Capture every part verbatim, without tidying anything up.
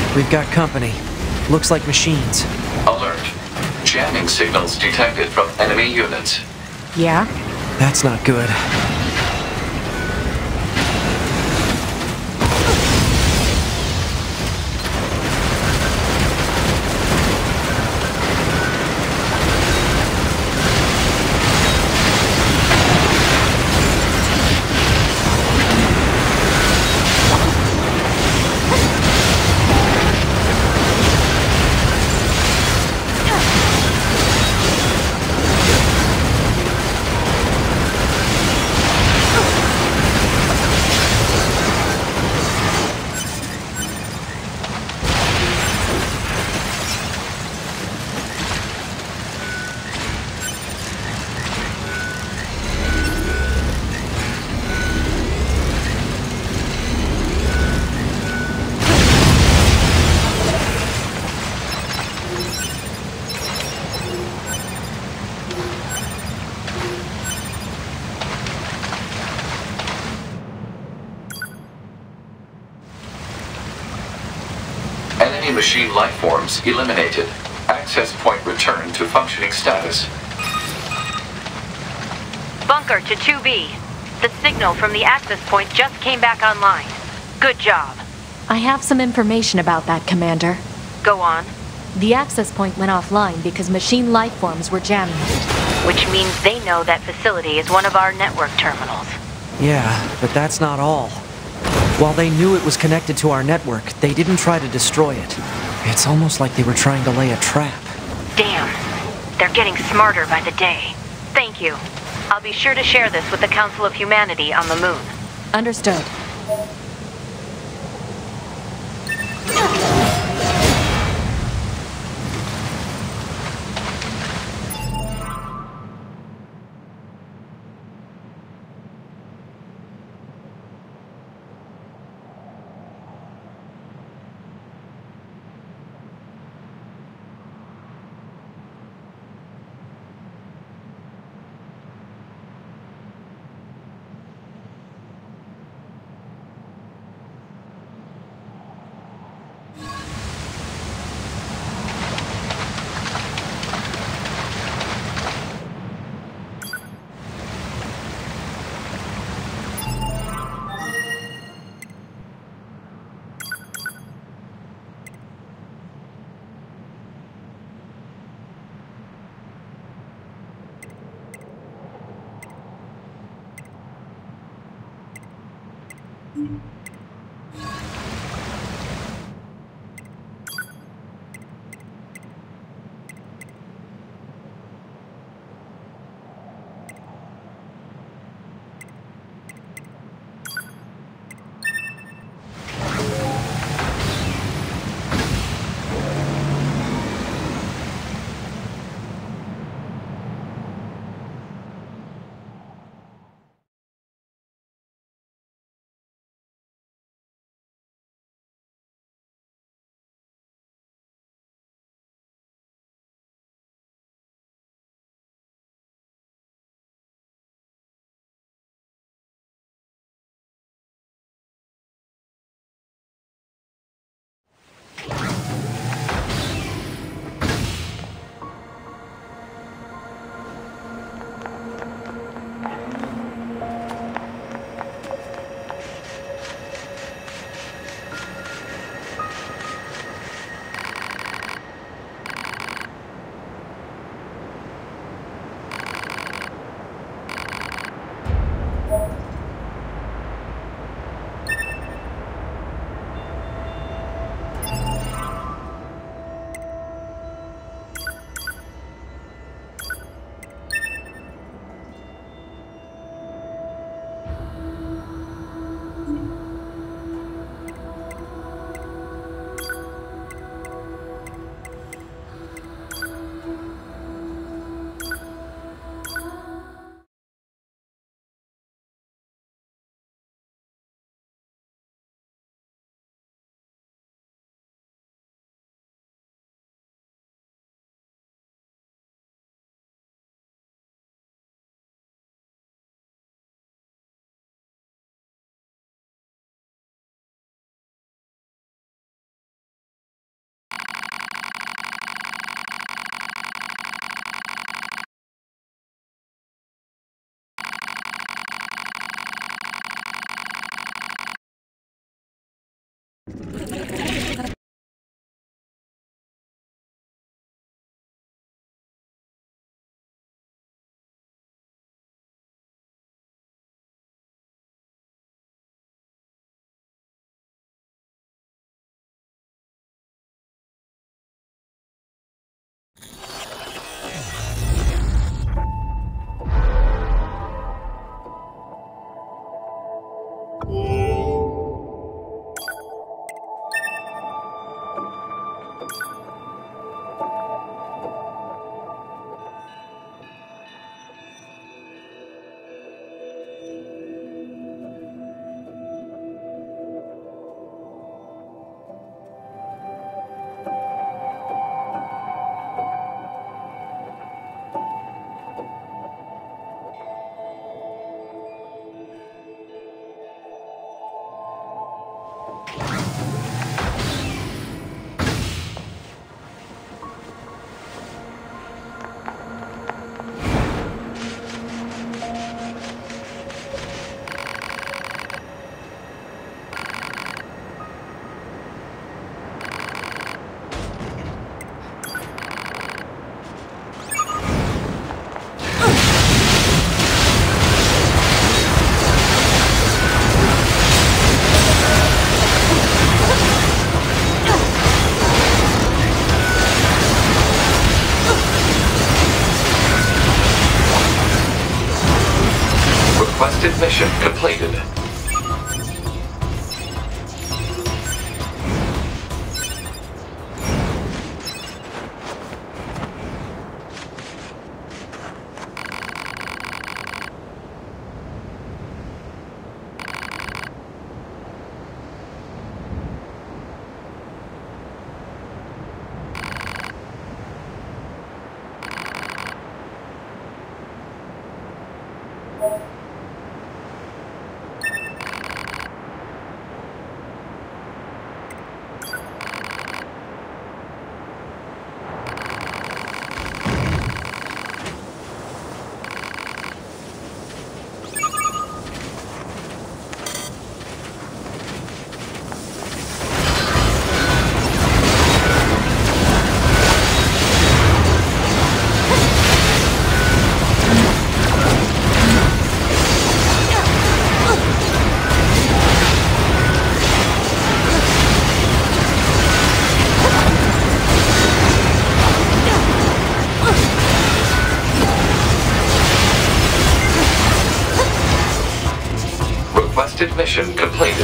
We've got company. Looks like machines. Alert. Jamming signals detected from enemy units. Yeah? That's not good. Enemy machine lifeforms eliminated. Access point returned to functioning status. Bunker to two B. The signal from the access point just came back online. Good job. I have some information about that, Commander. Go on. The access point went offline because machine lifeforms were jamming it. Which means they know that facility is one of our network terminals. Yeah, but that's not all. While they knew it was connected to our network, they didn't try to destroy it. It's almost like they were trying to lay a trap. Damn. They're getting smarter by the day. Thank you. I'll be sure to share this with the Council of Humanity on the Moon. Understood. Requested mission completed. Requested mission completed.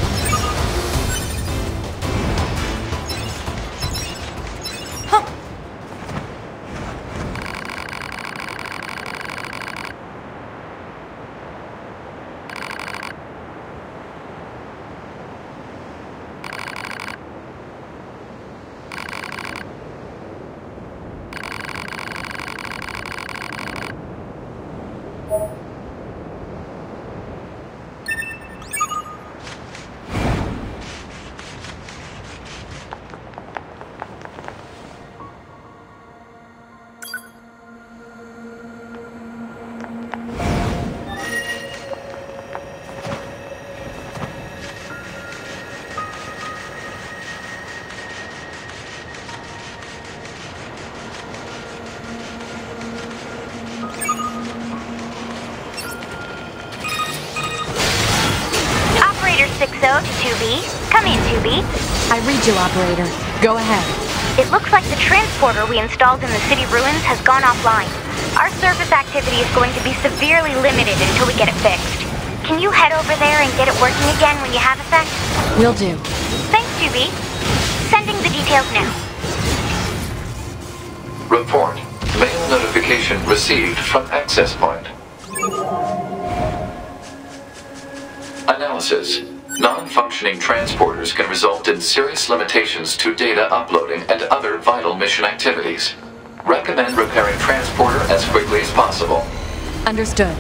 six oh to two B. Come in, two B. I read you, operator. Go ahead. It looks like the transporter we installed in the city ruins has gone offline. Our surface activity is going to be severely limited until we get it fixed. Can you head over there and get it working again when you have a sec? Will do. Thanks, two B. Sending the details now. Report. Mail notification received from access point. Analysis. Non-functioning transporters can result in serious limitations to data uploading and other vital mission activities. Recommend repairing transporter as quickly as possible. Understood.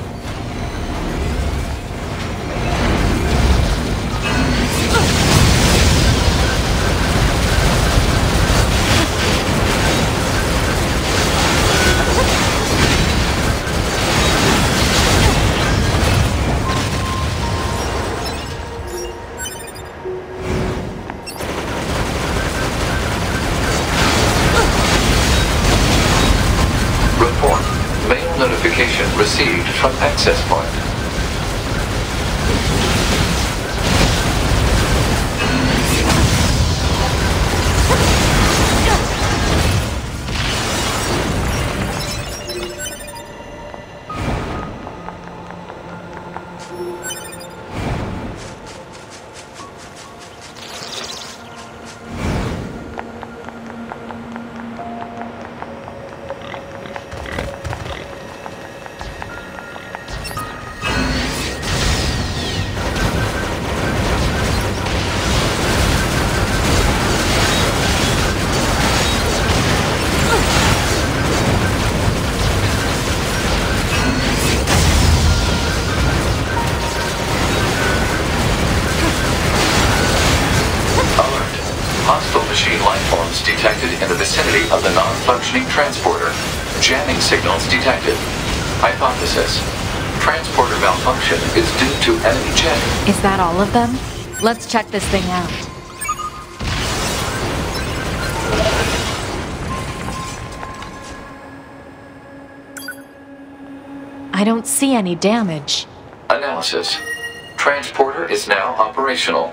Notification received from access point. Machine life forms detected in the vicinity of the non-functioning transporter. Jamming signals detected. Hypothesis. Transporter malfunction is due to enemy jamming. Is that all of them? Let's check this thing out. I don't see any damage. Analysis. Transporter is now operational.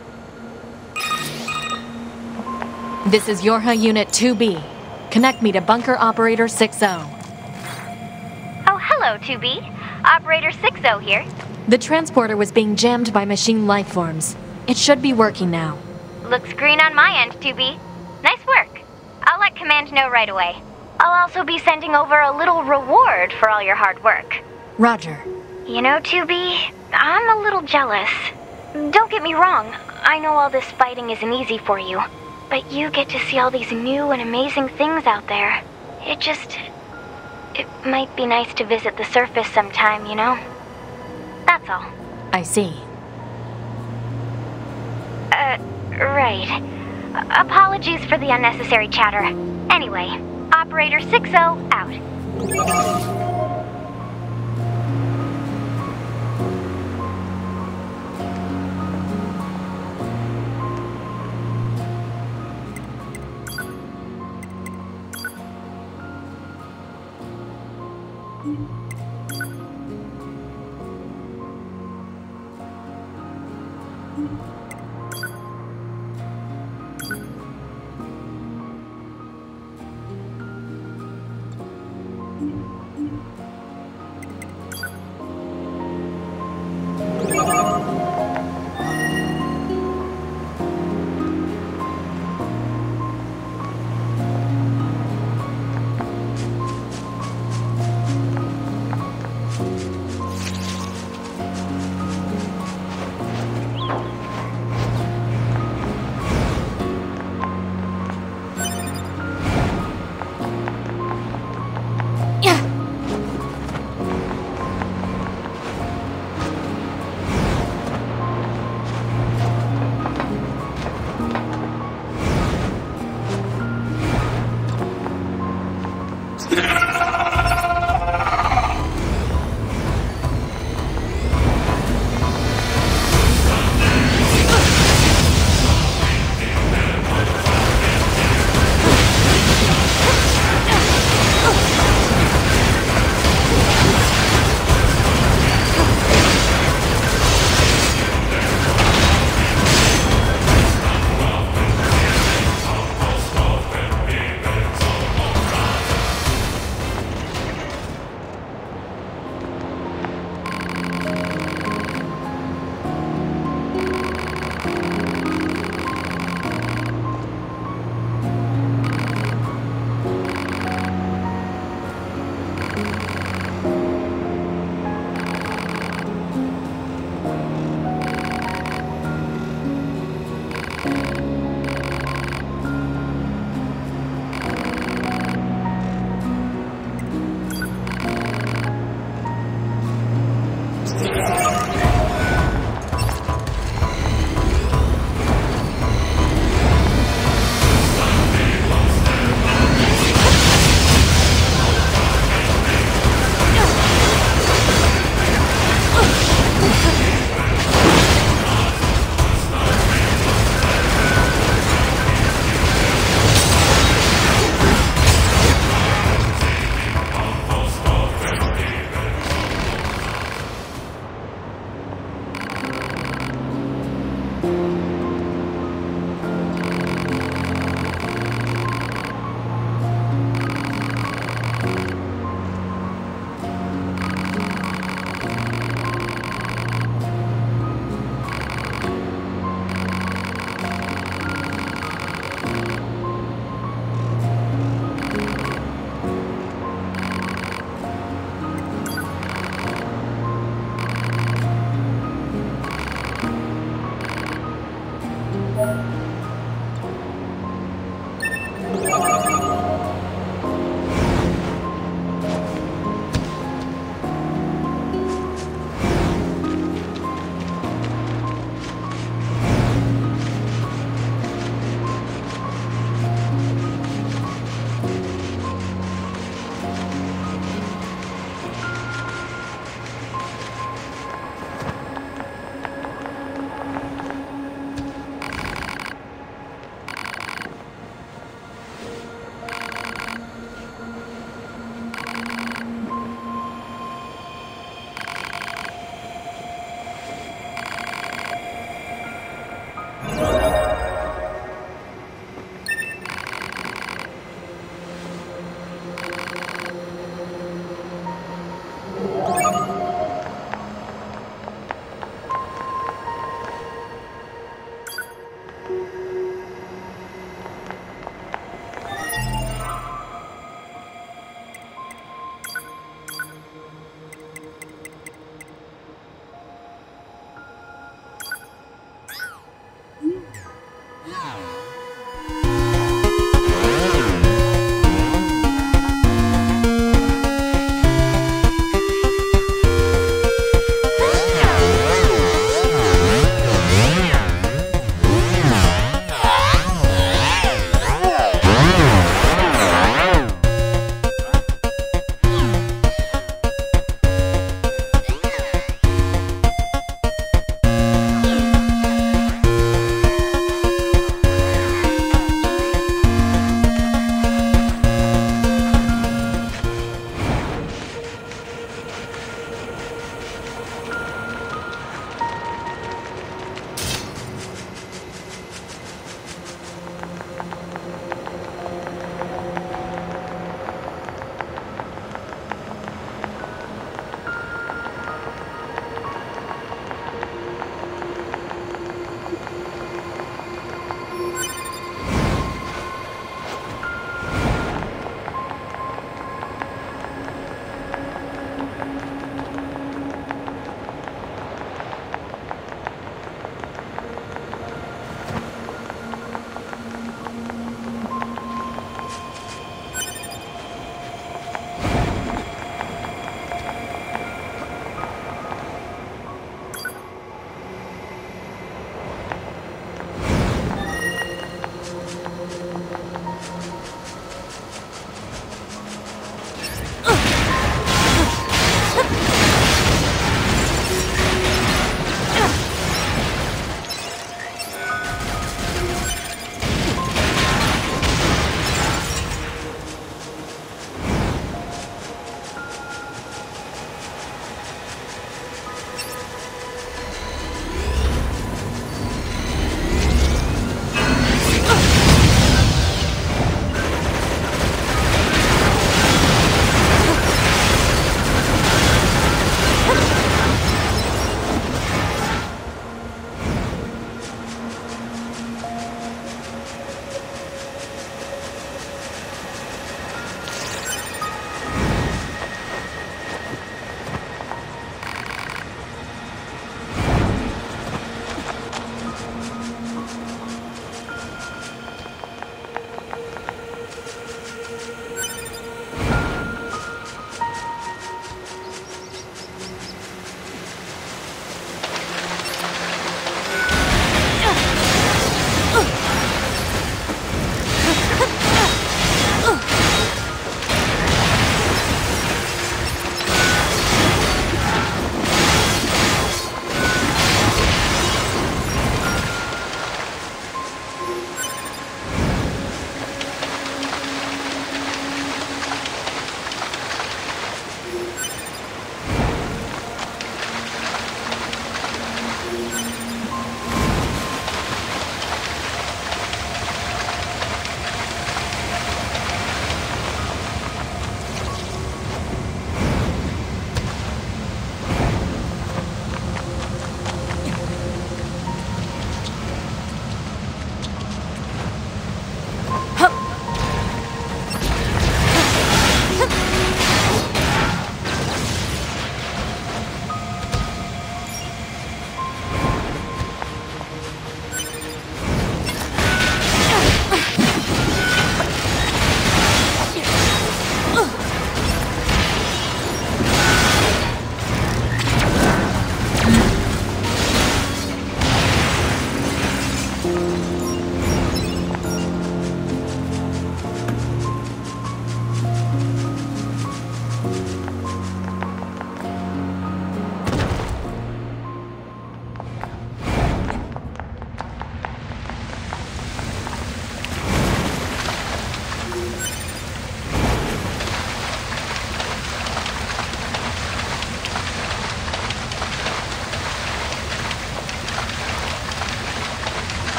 This is Yorha Unit two B. Connect me to Bunker Operator six oh. Oh, hello, two B. Operator six oh here. The transporter was being jammed by machine life forms. It should be working now. Looks green on my end, two B. Nice work. I'll let Command know right away. I'll also be sending over a little reward for all your hard work. Roger. You know, two B, I'm a little jealous. Don't get me wrong, I know all this fighting isn't easy for you, but you get to see all these new and amazing things out there. It just... it might be nice to visit the surface sometime, you know? That's all. I see. Uh, right. Apologies for the unnecessary chatter. Anyway, Operator six oh out.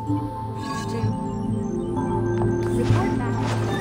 Report back.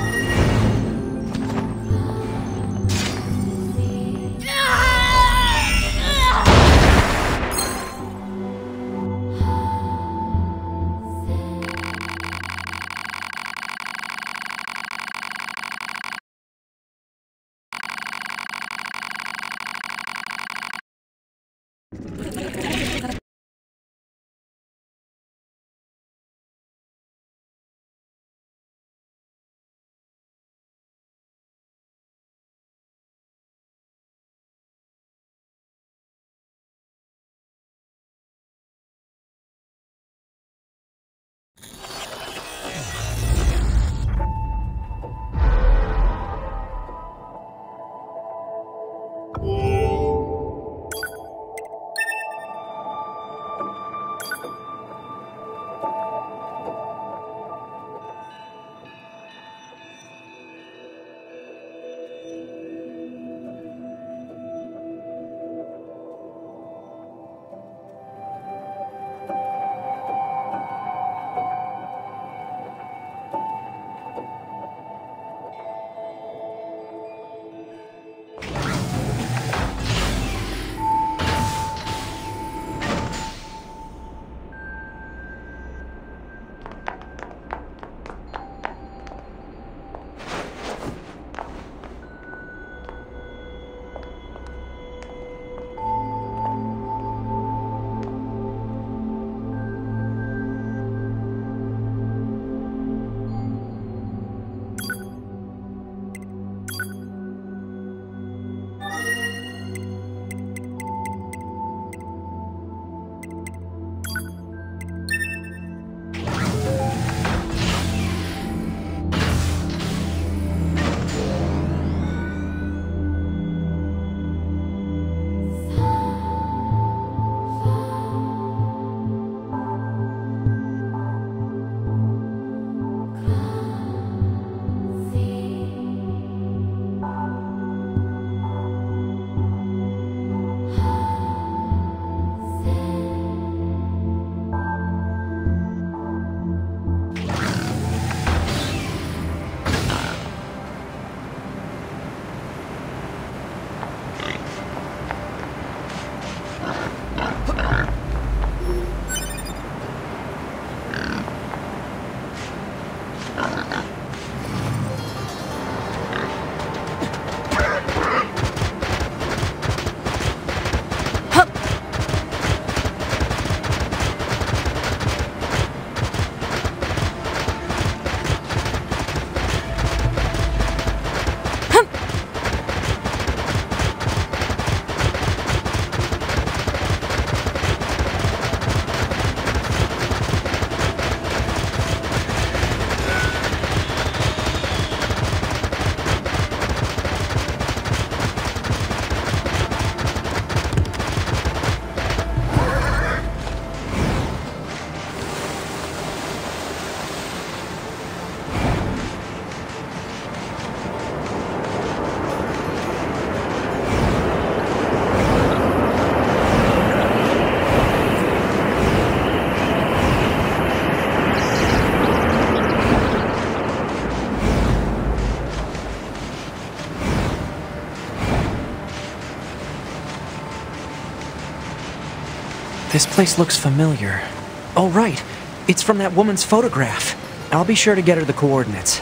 This place looks familiar. Oh, right. It's from that woman's photograph. I'll be sure to get her the coordinates.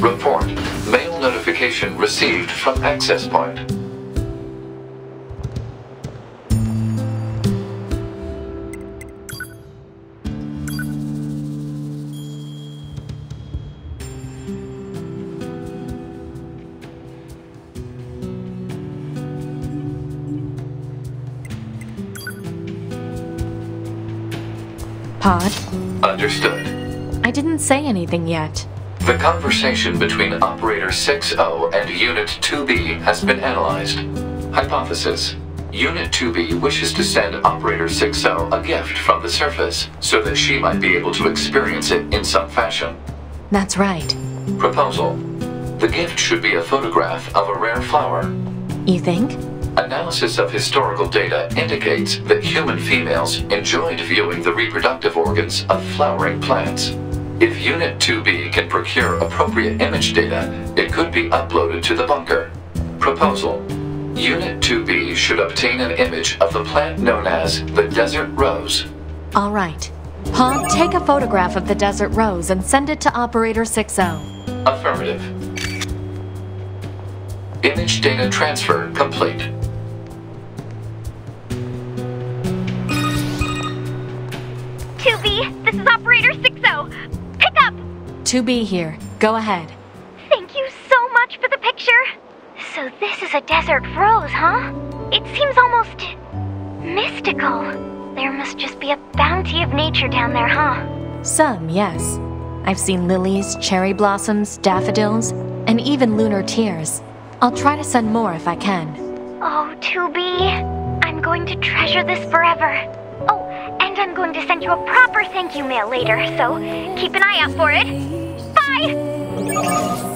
Report. Mail notification received from access point. Pod? Understood. I didn't say anything yet. The conversation between Operator six O and Unit two B has been analyzed. Hypothesis. Unit two B wishes to send Operator six O a gift from the surface so that she might be able to experience it in some fashion. That's right. Proposal. The gift should be a photograph of a rare flower. You think? Analysis of historical data indicates that human females enjoyed viewing the reproductive organs of flowering plants. If Unit two B can procure appropriate image data, it could be uploaded to the bunker. Proposal. Unit two B should obtain an image of the plant known as the desert rose. All right. Pod, take a photograph of the desert rose and send it to Operator six O. Affirmative. Image data transfer complete. two B, this is Operator six O. Pick up! two B here. Go ahead. Thank you so much for the picture. So this is a desert rose, huh? It seems almost mystical. There must just be a bounty of nature down there, huh? Some, yes. I've seen lilies, cherry blossoms, daffodils, and even lunar tears. I'll try to send more if I can. Oh, two B, I'm going to treasure this forever. Oh, and I'm going to send you a proper thank you mail later, so keep an eye out for it. Bye!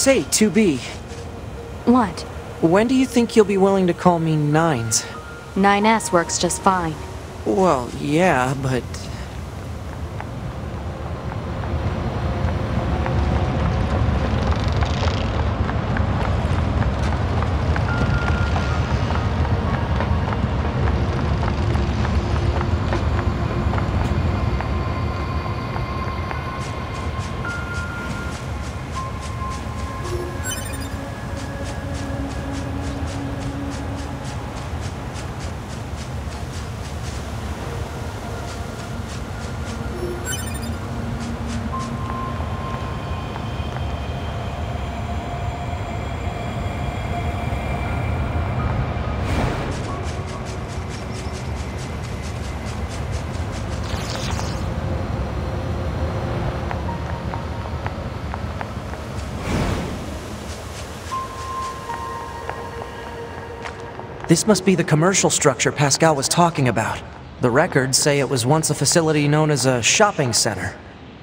say, two B, What? when do you think you'll be willing to call me Nines? nine S works just fine. Well, yeah, but... This must be the commercial structure Pascal was talking about. The records say it was once a facility known as a shopping center.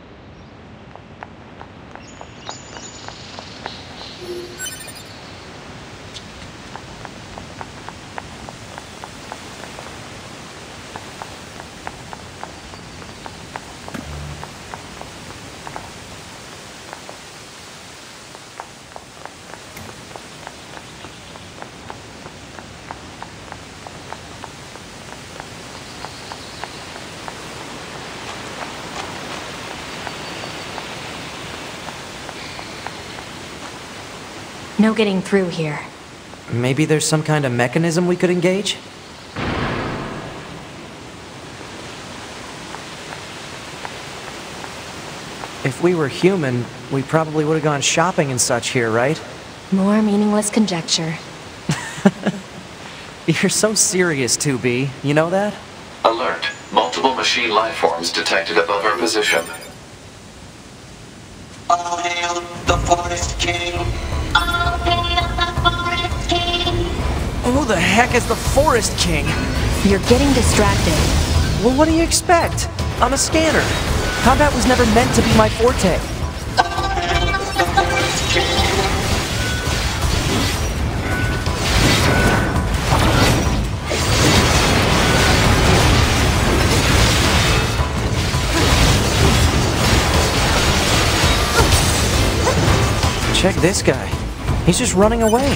No getting through here. Maybe there's some kind of mechanism we could engage? If we were human, we probably would have gone shopping and such here, right? More meaningless conjecture. You're so serious, two B. You know that? Alert. Multiple machine life forms detected above our position. All hail the Forest King! All hail the Forest King! Who the heck is the Forest King? You're getting distracted. Well, what do you expect? I'm a scanner. Combat was never meant to be my forte. All hail the Forest King! Check this guy. He's just running away.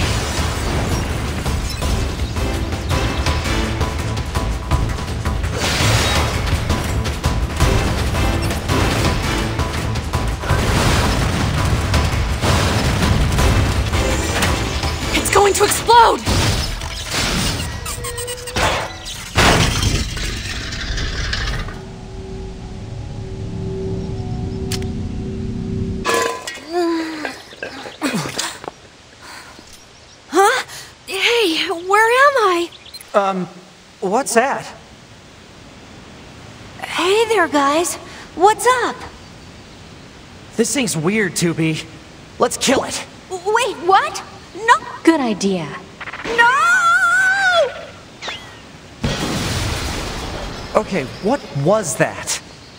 It's going to explode! Um, what's that? Hey there, guys. What's up? This thing's weird, two B. Let's kill it. Wait, what? No! Good idea. No! Okay, what was that?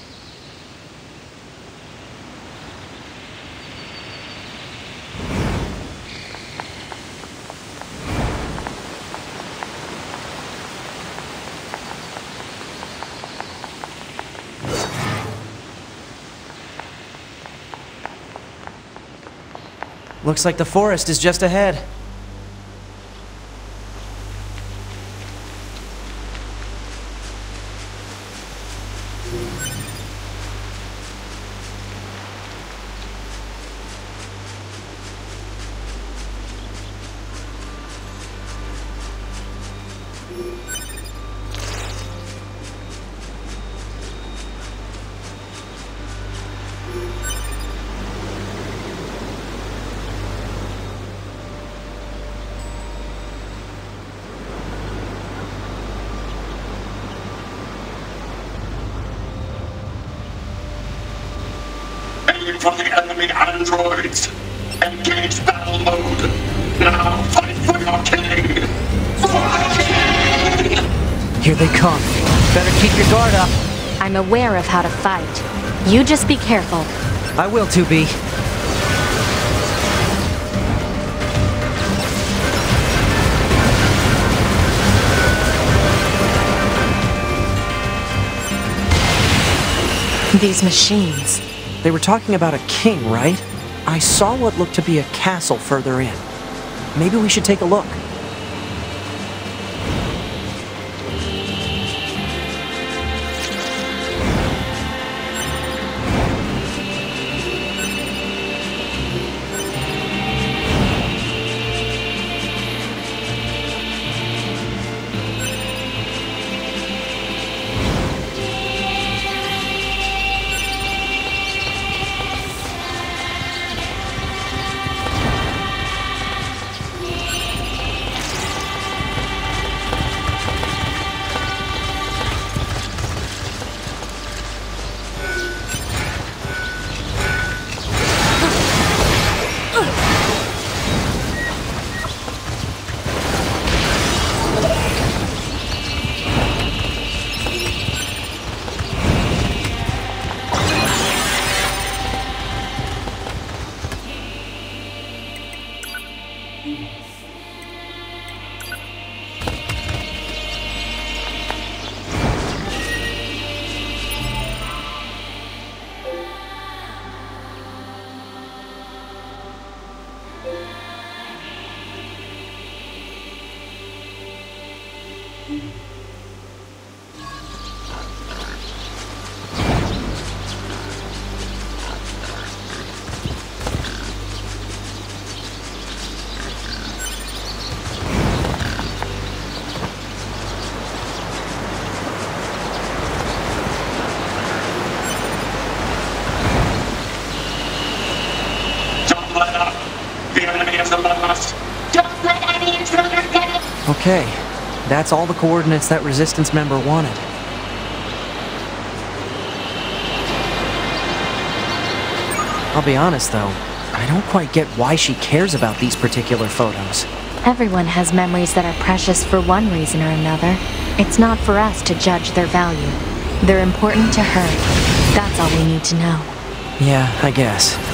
Looks like the forest is just ahead. Aim for the enemy androids! Engage battle mode! Now fight for your king! For the king! Here they come. Better keep your guard up. I'm aware of how to fight. You just be careful. I will, two B. These machines. They were talking about a king, right? I saw what looked to be a castle further in. Maybe we should take a look. Okay, that's all the coordinates that Resistance member wanted. I'll be honest though, I don't quite get why she cares about these particular photos. Everyone has memories that are precious for one reason or another. It's not for us to judge their value. They're important to her. That's all we need to know. Yeah, I guess.